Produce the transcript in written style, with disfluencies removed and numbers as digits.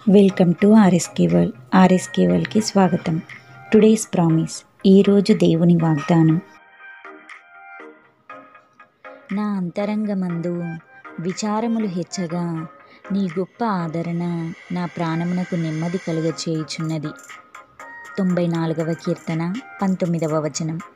Welcome to RSK world. RSK వరల్డ్కి స్వాగతం. Today's promise, ఈరోజు దేవుని వాగ్దానం. నా అంతరంగమందు విచారములు హెచ్చగా నీ గొప్ప ఆదరణ నా ప్రాణమునకు నెమ్మది కలుగచేయుచున్నది. 94వ కీర్తన 19వ వచనం.